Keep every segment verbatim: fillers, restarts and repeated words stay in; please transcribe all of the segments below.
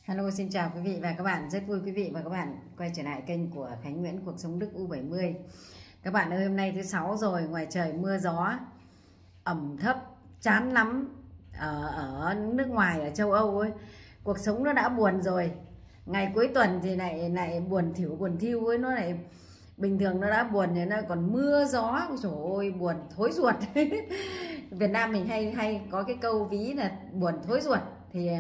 Hello, xin chào quý vị và các bạn. Rất vui quý vị và các bạn quay trở lại kênh của Khánh Nguyễn Cuộc Sống Đức U bảy mươi. Các bạn ơi, hôm nay thứ sáu rồi, ngoài trời mưa gió, ẩm thấp, chán lắm. Ở, ở nước ngoài, ở châu Âu ấy, cuộc sống nó đã buồn rồi. Ngày cuối tuần thì lại lại buồn thỉu buồn thiu ấy, nó lại bình thường nó đã buồn thì nó còn mưa gió, ôi trời ơi, buồn thối ruột. Việt Nam mình hay hay có cái câu ví là buồn thối ruột. Thì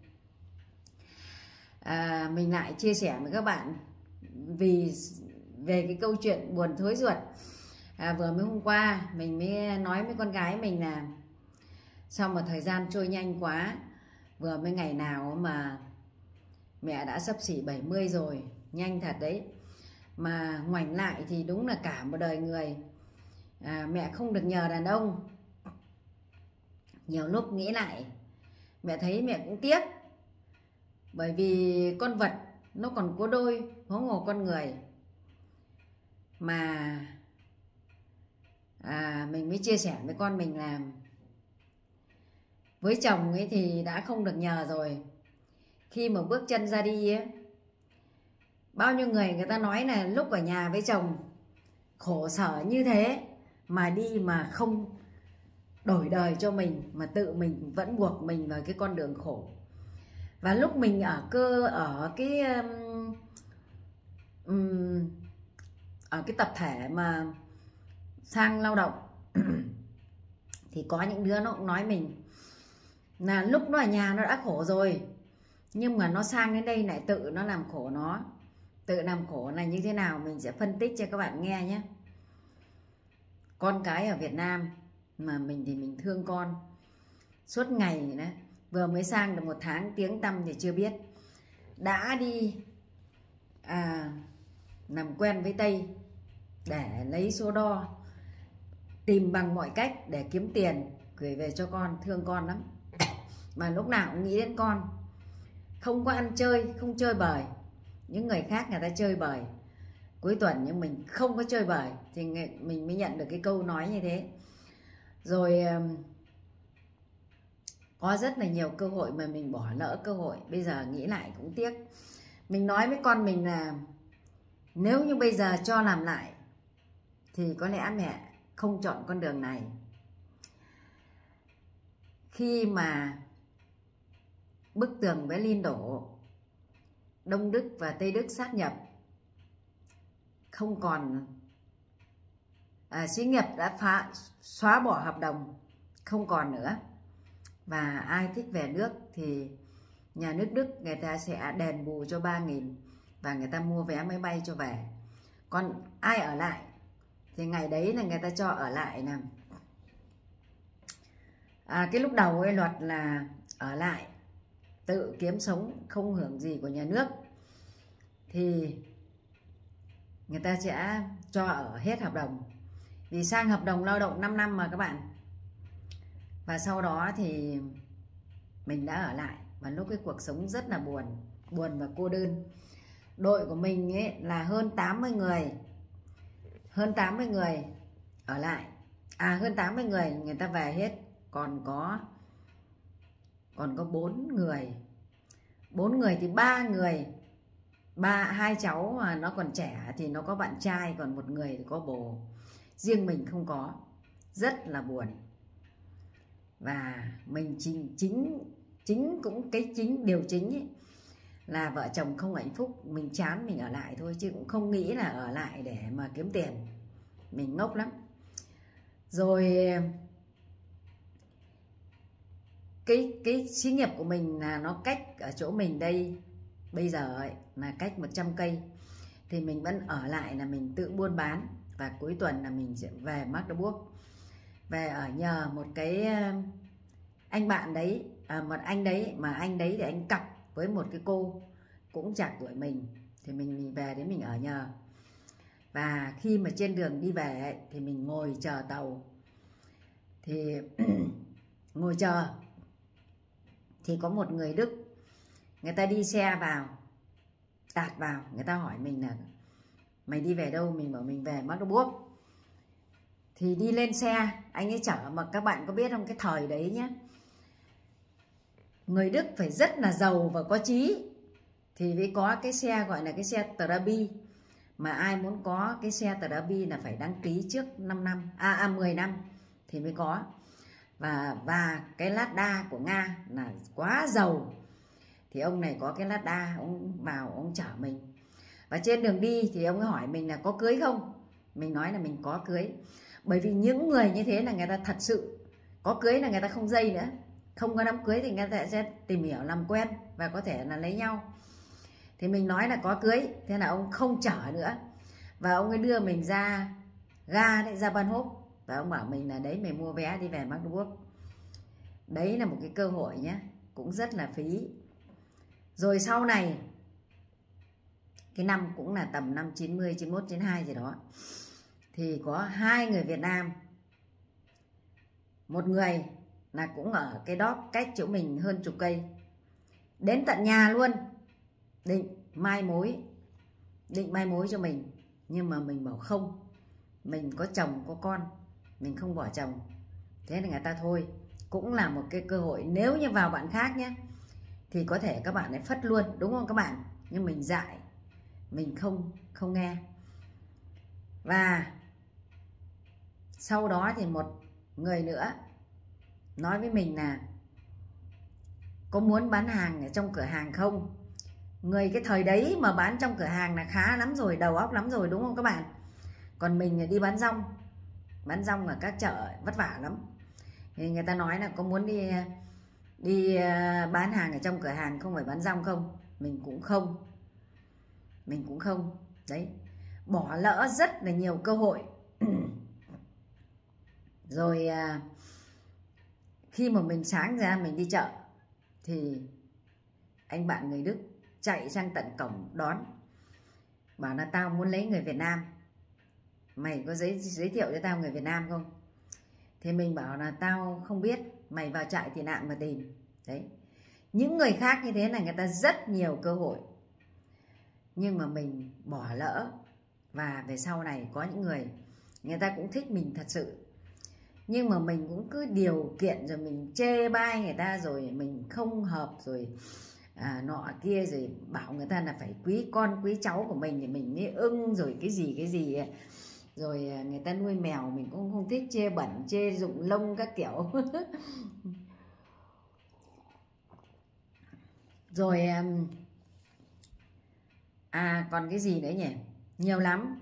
À, mình lại chia sẻ với các bạn vì về cái câu chuyện buồn thối ruột. à, Vừa mới hôm qua mình mới nói với con gái mình là sau một thời gian trôi nhanh quá, vừa mới ngày nào mà mẹ đã xấp xỉ bảy mươi rồi, nhanh thật đấy. Mà ngoảnh lại thì đúng là cả một đời người, à, mẹ không được nhờ đàn ông. Nhiều lúc nghĩ lại mẹ thấy mẹ cũng tiếc, bởi vì con vật nó còn có đôi, huống hồ con người. Mà à, mình mới chia sẻ với con mình là với chồng ấy thì đã không được nhờ rồi. Khi mà bước chân ra đi ấy, bao nhiêu người người ta nói là lúc ở nhà với chồng khổ sở như thế mà đi mà không đổi đời cho mình, mà tự mình vẫn buộc mình vào cái con đường khổ. Và lúc mình ở cơ ở cái um, um, ở cái tập thể mà sang lao động thì có những đứa nó cũng nói mình là lúc nó ở nhà nó đã khổ rồi, nhưng mà nó sang đến đây lại tự nó làm khổ nó. Tự làm khổ là như thế nào mình sẽ phân tích cho các bạn nghe nhé. Con cái ở Việt Nam mà mình thì mình thương con suốt ngày đấy. Vừa mới sang được một tháng, tiếng tăm thì chưa biết, đã đi à, làm quen với Tây để lấy số đo, tìm bằng mọi cách để kiếm tiền gửi về cho con. Thương con lắm, mà lúc nào cũng nghĩ đến con. Không có ăn chơi, không chơi bời. Những người khác người ta chơi bời cuối tuần, nhưng mình không có chơi bời, thì mình mới nhận được cái câu nói như thế. Rồi có rất là nhiều cơ hội mà mình bỏ lỡ cơ hội. Bây giờ nghĩ lại cũng tiếc. Mình nói với con mình là nếu như bây giờ cho làm lại thì có lẽ mẹ không chọn con đường này. Khi mà bức tường Berlin đổ, Đông Đức và Tây Đức sát nhập, không còn à, xí nghiệp đã phá, xóa bỏ hợp đồng, không còn nữa. Và ai thích về nước thì nhà nước Đức người ta sẽ đền bù cho ba nghìn và người ta mua vé máy bay cho về. Còn ai ở lại thì ngày đấy là người ta cho ở lại. Nè, à, cái lúc đầu ấy luật là ở lại tự kiếm sống, không hưởng gì của nhà nước, thì người ta sẽ cho ở hết hợp đồng. Vì sang hợp đồng lao động năm năm mà các bạn. Và sau đó thì mình đã ở lại, và lúc cái cuộc sống rất là buồn, buồn và cô đơn. Đội của mình ấy là hơn tám mươi người, hơn tám mươi người ở lại, à hơn tám mươi người người ta về hết, còn có còn có bốn người, bốn người thì ba người, ba hai cháu mà nó còn trẻ thì nó có bạn trai, còn một người thì có bồ, riêng mình không có, rất là buồn. Và mình chính chính chính cũng cái chính điều chính ấy, là vợ chồng không hạnh phúc, mình chán mình ở lại thôi, chứ cũng không nghĩ là ở lại để mà kiếm tiền. Mình ngốc lắm. Rồi cái cái xí nghiệp của mình là nó cách ở chỗ mình đây bây giờ ấy, là cách một trăm cây, thì mình vẫn ở lại là mình tự buôn bán. Và cuối tuần là mình sẽ về Magdeburg, về ở nhờ một cái anh bạn đấy, à, một anh đấy, mà anh đấy thì anh cặp với một cái cô cũng chạc tuổi mình, thì mình, mình về đấy mình ở nhờ. Và khi mà trên đường đi về ấy, thì mình ngồi chờ tàu, thì ngồi chờ thì có một người Đức, người ta đi xe vào, tạt vào, người ta hỏi mình là mày đi về đâu? Mình bảo mình về Magdeburg. Thì đi lên xe, anh ấy chở, mà các bạn có biết không, cái thời đấy nhé, người Đức phải rất là giàu và có chí thì mới có cái xe gọi là cái xe Trabi. Mà ai muốn có cái xe Trabi là phải đăng ký trước năm năm, à, à mười năm thì mới có. Và và cái Lada của Nga là quá giàu. Thì ông này có cái Lada, ông vào ông chở mình. Và trên đường đi thì ông ấy hỏi mình là có cưới không. Mình nói là mình có cưới. Bởi vì những người như thế là người ta thật sự có cưới, là người ta không dây nữa. Không có đám cưới thì người ta sẽ tìm hiểu làm quen và có thể là lấy nhau. Thì mình nói là có cưới, thế là ông không chở nữa. Và ông ấy đưa mình ra ga đấy, ra Ban Hốp. Và ông bảo mình là đấy, mày mua vé đi về Magdeburg. Đấy là một cái cơ hội nhé, cũng rất là phí. Rồi sau này, cái năm cũng là tầm năm chín mươi, chín mốt, chín hai gì đó, thì có hai người Việt Nam. Một người là cũng ở cái đó cách chỗ mình hơn chục cây, đến tận nhà luôn, định mai mối, định mai mối cho mình. Nhưng mà mình bảo không, mình có chồng có con, mình không bỏ chồng. Thế là người ta thôi. Cũng là một cái cơ hội. Nếu như vào bạn khác nhé, thì có thể các bạn ấy phất luôn, đúng không các bạn? Nhưng mình dại, mình không không nghe. Và sau đó thì một người nữa nói với mình là có muốn bán hàng ở trong cửa hàng không? Người cái thời đấy mà bán trong cửa hàng là khá lắm rồi, đầu óc lắm rồi, đúng không các bạn? Còn mình đi bán rong, bán rong ở các chợ vất vả lắm. Thì người ta nói là có muốn đi đi bán hàng ở trong cửa hàng không phải bán rong không? Mình cũng không. Mình cũng không. Đấy, bỏ lỡ rất là nhiều cơ hội. Rồi khi mà mình sáng ra mình đi chợ thì anh bạn người Đức chạy sang tận cổng đón, bảo là tao muốn lấy người Việt Nam, mày có giới, giới thiệu cho tao người Việt Nam không? Thì mình bảo là tao không biết, mày vào trại tị nạn mà tìm. Đấy, những người khác như thế là người ta rất nhiều cơ hội, nhưng mà mình bỏ lỡ. Và về sau này có những người, người ta cũng thích mình thật sự, nhưng mà mình cũng cứ điều kiện rồi mình chê bai người ta, rồi mình không hợp, rồi à, nọ kia, rồi bảo người ta là phải quý con quý cháu của mình thì mình mới ưng, rồi cái gì cái gì ấy. Rồi người ta nuôi mèo mình cũng không thích, chê bẩn, chê rụng lông các kiểu. Rồi à còn cái gì nữa nhỉ? Nhiều lắm.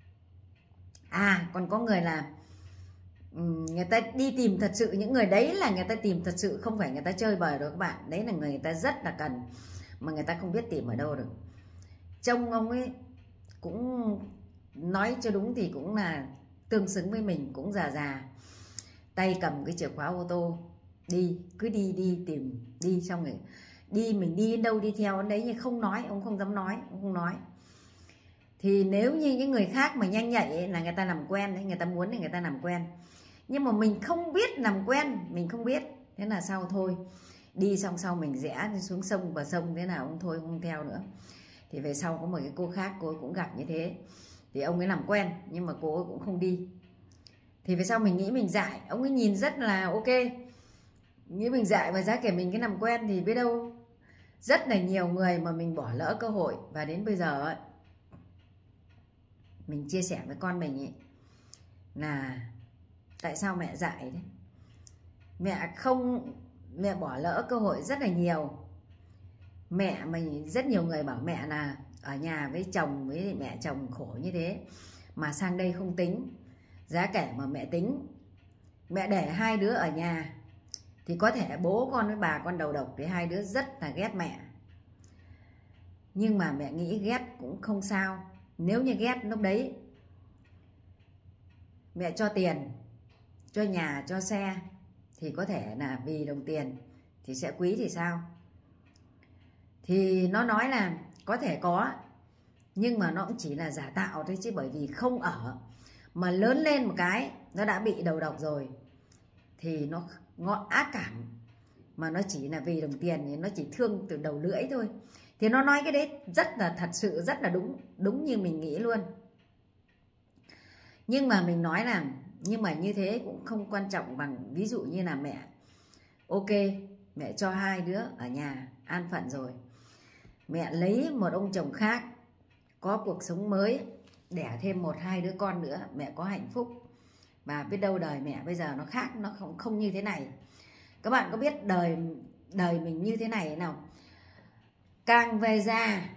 À còn có người là người ta đi tìm thật sự, những người đấy là người ta tìm thật sự, không phải người ta chơi bời đâu các bạn. Đấy là người, người ta rất là cần, mà người ta không biết tìm ở đâu được. Trông ông ấy cũng nói cho đúng thì cũng là tương xứng với mình, cũng già già, tay cầm cái chìa khóa ô tô, đi cứ đi đi tìm đi, xong rồi đi, mình đi đến đâu đi theo đến đấy, nhưng không nói, ông không dám nói, ông không nói. Thì nếu như những người khác mà nhanh nhạy ấy, là người ta làm quen đấy, người ta muốn thì người ta làm quen. Nhưng mà mình không biết làm quen, mình không biết, thế là sau thôi, đi xong sau mình rẽ xuống sông, bờ sông, thế nào ông thôi không theo nữa. Thì về sau có một cái cô khác, cô ấy cũng gặp như thế, thì ông ấy làm quen nhưng mà cô ấy cũng không đi. Thì về sau mình nghĩ mình dại, ông ấy nhìn rất là ok, nghĩ mình dại, và giá kể mình cái làm quen thì biết đâu rất là nhiều người mà mình bỏ lỡ cơ hội. Và đến bây giờ ấy, mình chia sẻ với con mình ấy, là tại sao mẹ dại đấy. Mẹ không, mẹ bỏ lỡ cơ hội rất là nhiều. Mẹ mình, rất nhiều người bảo mẹ là ở nhà với chồng, với mẹ chồng khổ như thế mà sang đây không tính. Giá kể mà mẹ tính, mẹ để hai đứa ở nhà thì có thể bố con với bà con đầu độc thì hai đứa rất là ghét mẹ. Nhưng mà mẹ nghĩ ghét cũng không sao. Nếu như ghét lúc đấy mẹ cho tiền, cho nhà, cho xe, thì có thể là vì đồng tiền thì sẽ quý thì sao. Thì nó nói là có thể có, nhưng mà nó cũng chỉ là giả tạo thôi, chứ bởi vì không ở mà lớn lên một cái nó đã bị đầu độc rồi thì nó ngọn ác cảm, mà nó chỉ là vì đồng tiền thì nó chỉ thương từ đầu lưỡi thôi. Thì nó nói cái đấy rất là thật sự, rất là đúng, đúng như mình nghĩ luôn. Nhưng mà mình nói là, nhưng mà như thế cũng không quan trọng bằng ví dụ như là mẹ ok, mẹ cho hai đứa ở nhà an phận rồi, mẹ lấy một ông chồng khác, có cuộc sống mới, đẻ thêm một hai đứa con nữa, mẹ có hạnh phúc. Và biết đâu đời mẹ bây giờ nó khác, nó không không như thế này. Các bạn có biết đời đời mình như thế này nào? Càng về già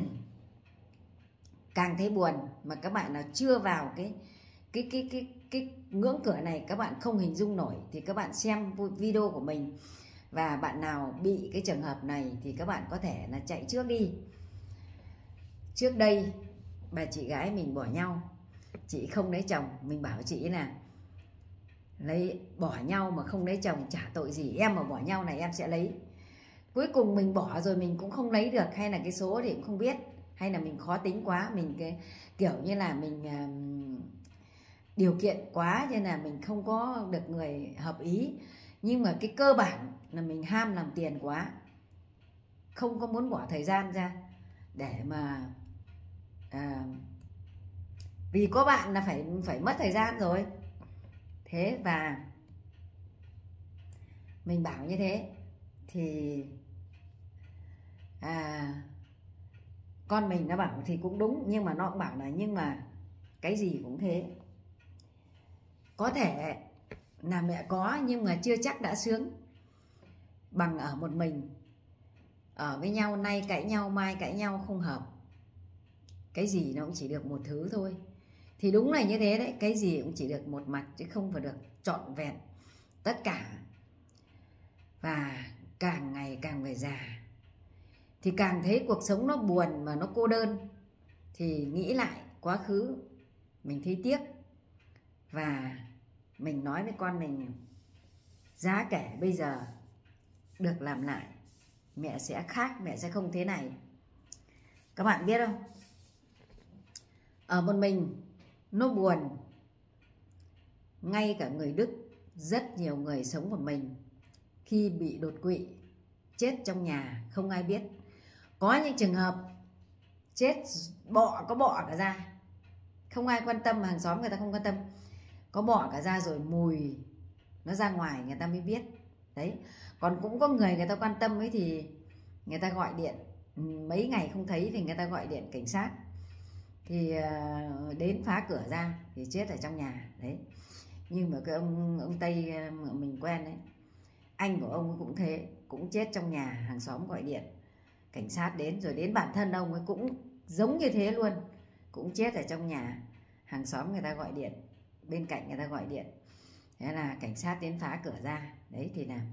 càng thấy buồn. Mà các bạn nào chưa vào cái cái cái cái cái ngưỡng cửa này, các bạn không hình dung nổi, thì các bạn xem video của mình. Và bạn nào bị cái trường hợp này thì các bạn có thể là chạy trước đi. Trước đây bà chị gái mình bỏ nhau, chị không lấy chồng, mình bảo chị là lấy bỏ nhau mà không lấy chồng chả tội gì, em mà bỏ nhau này em sẽ lấy. Cuối cùng mình bỏ rồi mình cũng không lấy được, hay là cái số thì cũng không biết, hay là mình khó tính quá, mình cái kiểu như là mình uh, điều kiện quá nên là mình không có được người hợp ý. Nhưng mà cái cơ bản là mình ham làm tiền quá, không có muốn bỏ thời gian ra để mà à, vì có bạn là phải phải mất thời gian rồi. Thế và mình bảo như thế thì à, con mình nó bảo thì cũng đúng, nhưng mà nó cũng bảo là nhưng mà cái gì cũng thế, có thể là mẹ có nhưng mà chưa chắc đã sướng bằng ở một mình. Ở với nhau nay cãi nhau mai cãi nhau không hợp, cái gì nó cũng chỉ được một thứ thôi. Thì đúng là như thế đấy, cái gì cũng chỉ được một mặt chứ không phải được trọn vẹn tất cả. Và càng ngày càng về già thì càng thấy cuộc sống nó buồn mà nó cô đơn, thì nghĩ lại quá khứ mình thấy tiếc. Và mình nói với con mình, giá kể bây giờ được làm lại, mẹ sẽ khác, mẹ sẽ không thế này. Các bạn biết không, ở một mình nó buồn. Ngay cả người Đức, rất nhiều người sống một mình, khi bị đột quỵ chết trong nhà không ai biết. Có những trường hợp chết bọ, có bọ cả ra, không ai quan tâm, hàng xóm người ta không quan tâm, có bọ cả ra rồi mùi nó ra ngoài người ta mới biết đấy. Còn cũng có người người ta quan tâm ấy thì người ta gọi điện, mấy ngày không thấy thì người ta gọi điện cảnh sát, thì đến phá cửa ra thì chết ở trong nhà đấy. Nhưng mà cái ông ông Tây mình quen đấy, anh của ông cũng thế, cũng chết trong nhà, hàng xóm gọi điện cảnh sát đến, rồi đến bản thân ông ấy cũng giống như thế luôn, cũng chết ở trong nhà, hàng xóm người ta gọi điện, bên cạnh người ta gọi điện, thế là cảnh sát đến phá cửa ra đấy. Thì là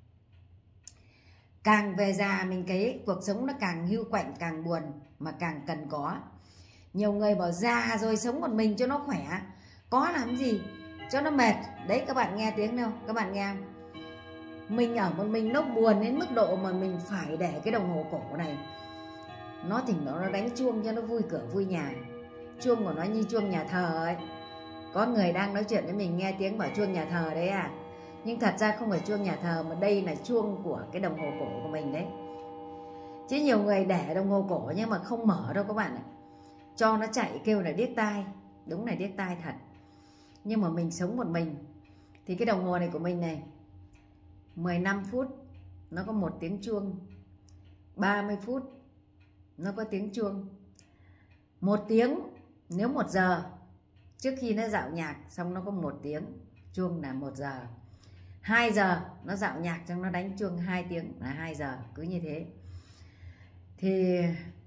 càng về già mình thấy cuộc sống nó càng hiu quạnh, càng buồn mà càng cần có. Nhiều người bảo già rồi sống một mình cho nó khỏe, có làm gì cho nó mệt đấy. Các bạn nghe tiếng đâu, các bạn nghe không? Mình ở một mình nó buồn đến mức độ mà mình phải để cái đồng hồ cổ này nó thỉnh thoảng nó đánh chuông cho nó vui cửa vui nhà. Chuông của nó như chuông nhà thờ ấy. Có người đang nói chuyện với mình nghe tiếng bảo chuông nhà thờ đấy à, nhưng thật ra không phải chuông nhà thờ, mà đây là chuông của cái đồng hồ cổ của mình đấy. Chứ nhiều người để đồng hồ cổ nhưng mà không mở đâu các bạn ạ, cho nó chạy kêu là điếc tai. Đúng là điếc tai thật. Nhưng mà mình sống một mình thì cái đồng hồ này của mình này, mười lăm phút nó có một tiếng chuông, ba mươi phút nó có tiếng chuông, một tiếng nếu một giờ trước khi nó dạo nhạc xong nó có một tiếng chuông là một giờ, hai giờ nó dạo nhạc xong nó đánh chuông hai tiếng là hai giờ, cứ như thế. Thì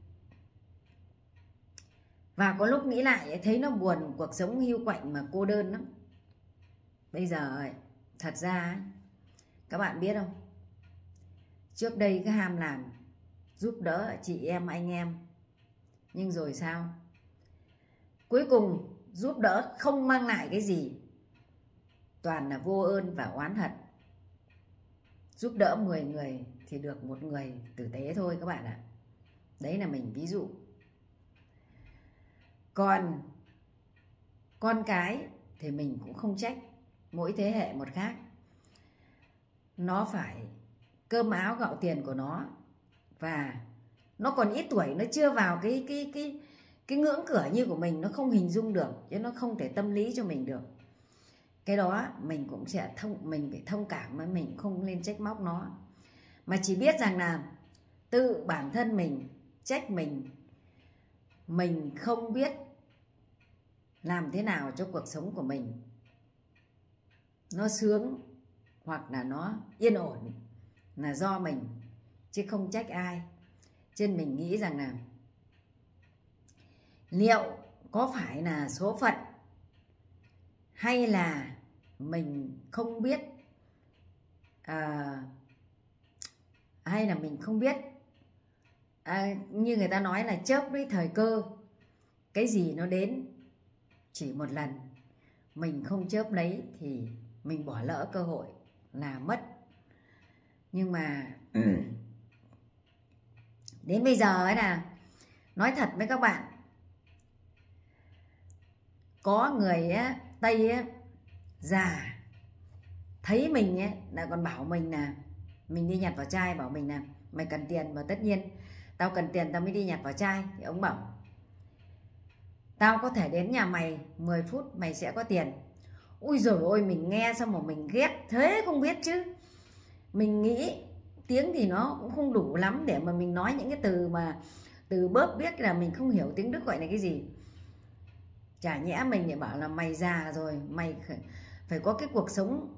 và có lúc nghĩ lại thấy nó buồn, cuộc sống hiu quạnh mà cô đơn lắm. Bây giờ ấy, thật ra ấy, các bạn biết không, trước đây cứ ham làm giúp đỡ chị em anh em, nhưng rồi sao? Cuối cùng giúp đỡ không mang lại cái gì, toàn là vô ơn và oán hận. Giúp đỡ mười người thì được một người tử tế thôi các bạn ạ. Đấy là mình ví dụ. Còn con cái thì mình cũng không trách, mỗi thế hệ một khác. Nó phải cơm áo gạo tiền của nó, và nó còn ít tuổi, nó chưa vào cái cái cái cái ngưỡng cửa như của mình, nó không hình dung được, chứ nó không thể tâm lý cho mình được. Cái đó mình cũng sẽ thông, mình phải thông cảm với mình, không nên trách móc nó, mà chỉ biết rằng là tự bản thân mình trách mình. Mình không biết làm thế nào cho cuộc sống của mình nó sướng hoặc là nó yên ổn là do mình, chứ không trách ai. Cho nên mình nghĩ rằng là liệu có phải là số phận hay là mình không biết, à, hay là mình không biết, à, như người ta nói là chớp với thời cơ. Cái gì nó đến chỉ một lần, mình không chớp lấy thì mình bỏ lỡ cơ hội là mất. Nhưng mà đến bây giờ ấy là nói thật với các bạn, có người á, Tây á, già thấy mình ấy, là còn bảo mình là mình đi nhặt vào chai, bảo mình là mày cần tiền, và tất nhiên tao cần tiền tao mới đi nhặt vào chai. Thì ông bảo tao có thể đến nhà mày mười phút mày sẽ có tiền. Ui dồi ôi, mình nghe xong mà mình ghét thế không biết chứ. Mình nghĩ tiếng thì nó cũng không đủ lắm để mà mình nói những cái từ mà từ bớp biết là mình không hiểu tiếng Đức gọi là cái gì. Chả nhẽ mình lại bảo là mày già rồi, mày phải có cái cuộc sống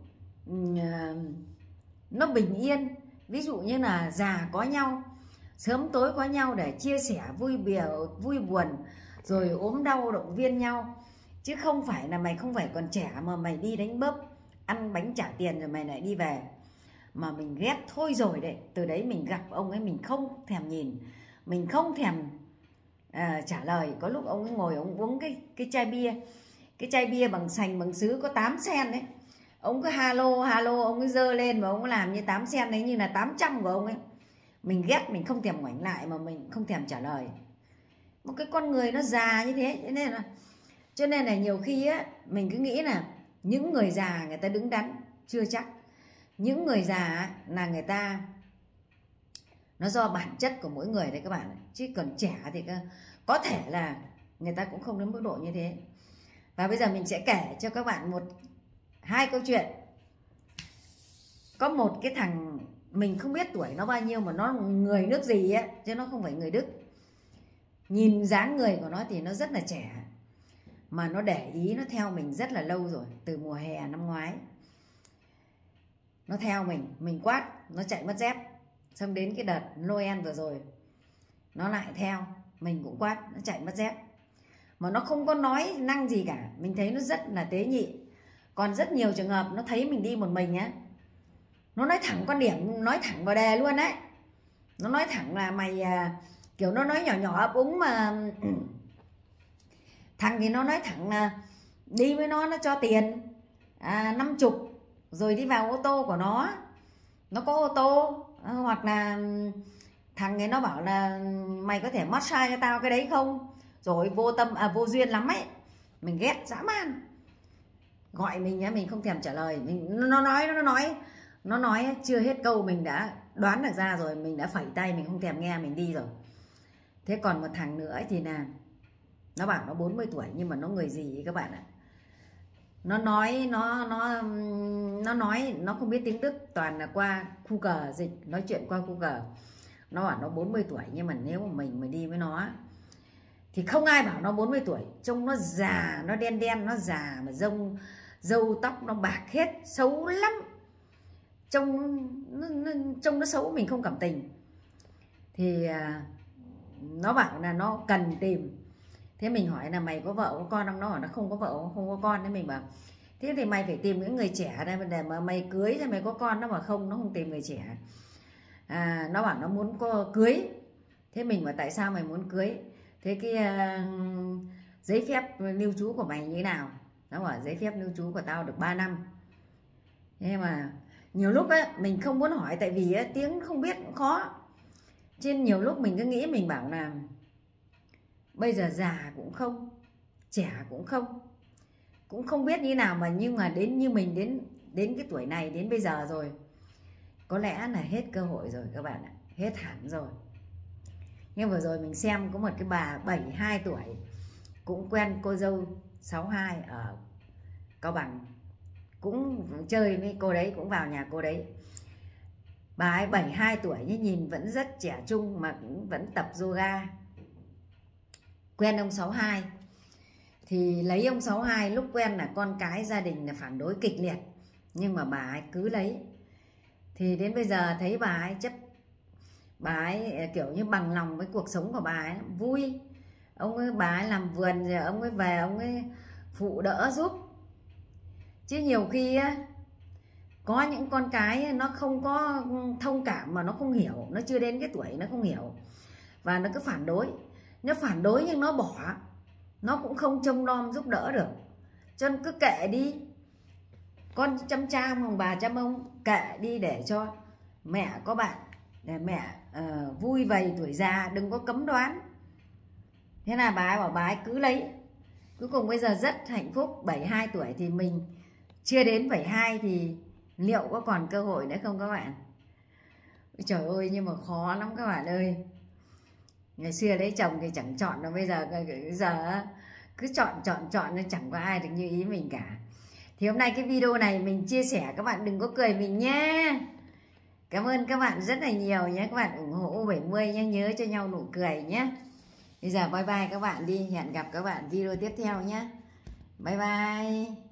nó bình yên. Ví dụ như là già có nhau, sớm tối có nhau để chia sẻ vui biểu, vui buồn, rồi ốm đau động viên nhau. Chứ không phải là mày không phải còn trẻ mà mày đi đánh bớp, ăn bánh trả tiền rồi mày lại đi về. Mà mình ghét thôi rồi đấy. Từ đấy mình gặp ông ấy mình không thèm nhìn, mình không thèm à, trả lời. Có lúc ông ấy ngồi ông uống cái, cái chai bia, cái chai bia bằng sành bằng sứ có tám sen đấy. Ông cứ halo halo, ông ấy dơ lên và ông ấy làm như tám sen đấy, như là tám trăm của ông ấy. Mình ghét, mình không thèm ngoảnh lại mà mình không thèm trả lời. Một cái con người nó già như thế. Cho nên là, cho nên là nhiều khi á, mình cứ nghĩ là những người già người ta đứng đắn, chưa chắc. Những người già là người ta, nó do bản chất của mỗi người đấy các bạn. Chứ còn trẻ thì có thể là người ta cũng không đến mức độ như thế. Và bây giờ mình sẽ kể cho các bạn một hai câu chuyện. Có một cái thằng, mình không biết tuổi nó bao nhiêu mà nó người nước gì á, chứ nó không phải người Đức. Nhìn dáng người của nó thì nó rất là trẻ, mà nó để ý, nó theo mình rất là lâu rồi, từ mùa hè năm ngoái. Nó theo mình, mình quát, nó chạy mất dép. Xong đến cái đợt Noel vừa rồi, nó lại theo, mình cũng quát, nó chạy mất dép. Mà nó không có nói năng gì cả, mình thấy nó rất là tế nhị. Còn rất nhiều trường hợp nó thấy mình đi một mình á, nó nói thẳng quan điểm, nói thẳng vào đề luôn đấy. Nó nói thẳng là mày, kiểu nó nói nhỏ nhỏ ấp úng mà. Thằng thì nó nói thẳng là đi với nó, nó cho tiền à, năm chục rồi đi vào ô tô của nó. Nó có ô tô. Hoặc là thằng ấy nó bảo là mày có thể massage cho tao cái đấy không? Rồi vô tâm, à, vô duyên lắm ấy. Mình ghét dã man. Gọi mình á, mình không thèm trả lời. Mình, nó nói, nó nói Nó nói chưa hết câu mình đã đoán được ra rồi. Mình đã phẩy tay, mình không thèm nghe, mình đi rồi. Thế còn một thằng nữa thì là nó bảo nó bốn mươi tuổi nhưng mà nó người gì các bạn ạ. Nó nói nó nó nó nói nó không biết tiếng Đức, toàn là qua khu cờ dịch, nói chuyện qua khu cờ. Nó bảo nó bốn mươi tuổi nhưng mà nếu mà mình mà đi với nó thì không ai bảo nó bốn mươi tuổi. Trông nó già, nó đen đen, nó già mà rông râu tóc nó bạc hết, xấu lắm. Trông nó, nó, trông nó xấu, mình không cảm tình. Thì à, nó bảo là nó cần tìm. Thế mình hỏi là mày có vợ có con không? Nó bảo nó không có vợ không có con. Thế mình bảo thế thì mày phải tìm những người trẻ đây để mà mày cưới cho mày có con. Nó bảo không, nó không tìm người trẻ. À, nó bảo nó muốn có cưới. Thế mình bảo tại sao mày muốn cưới? Thế cái uh, giấy phép lưu trú của mày như thế nào? Nó bảo giấy phép lưu trú của tao được ba năm. Thế mà nhiều lúc á mình không muốn hỏi, tại vì á, tiếng không biết cũng khó. Trên nhiều lúc mình cứ nghĩ, mình bảo là bây giờ già cũng không, trẻ cũng không, cũng không biết như nào, mà nhưng mà đến như mình đến đến cái tuổi này, đến bây giờ rồi, có lẽ là hết cơ hội rồi các bạn ạ, hết hẳn rồi. Nhưng vừa rồi mình xem có một cái bà bảy mươi hai tuổi cũng quen cô dâu sáu mươi hai ở Cao Bằng, cũng chơi với cô đấy, cũng vào nhà cô đấy. Bà ấy bảy mươi hai tuổi nhưng nhìn vẫn rất trẻ trung mà cũng vẫn tập yoga. Quen ông sáu mươi hai. Thì lấy ông sáu mươi hai, lúc quen là con cái gia đình là phản đối kịch liệt, nhưng mà bà ấy cứ lấy. Thì đến bây giờ thấy bà ấy chấp, bà ấy kiểu như bằng lòng với cuộc sống của bà ấy, vui. Ông ấy, bà ấy làm vườn rồi ông ấy về ông ấy phụ đỡ giúp. Chứ nhiều khi á, có những con cái nó không có thông cảm mà nó không hiểu, nó chưa đến cái tuổi nó không hiểu và nó cứ phản đối. Nó phản đối nhưng nó bỏ, nó cũng không trông nom giúp đỡ được, cho nên cứ kệ đi. Con chăm cha ông bà chăm ông, kệ đi để cho mẹ có bạn, để mẹ uh, vui vầy tuổi già, đừng có cấm đoán. Thế là bà ấy bảo bà ấy cứ lấy. Cuối cùng bây giờ rất hạnh phúc. Bảy mươi hai tuổi thì mình chưa đến bảy mươi hai thì liệu có còn cơ hội nữa không các bạn? Trời ơi, nhưng mà khó lắm các bạn ơi. Ngày xưa lấy chồng thì chẳng chọn đâu, bây giờ bây giờ cứ chọn chọn chọn nên chẳng có ai được như ý mình cả. Thì hôm nay cái video này mình chia sẻ, các bạn đừng có cười mình nhé. Cảm ơn các bạn rất là nhiều nhé. Các bạn ủng hộ bảy mươi nhé, nhớ cho nhau nụ cười nhé. Bây giờ bye bye các bạn đi, hẹn gặp các bạn video tiếp theo nhé. Bye bye.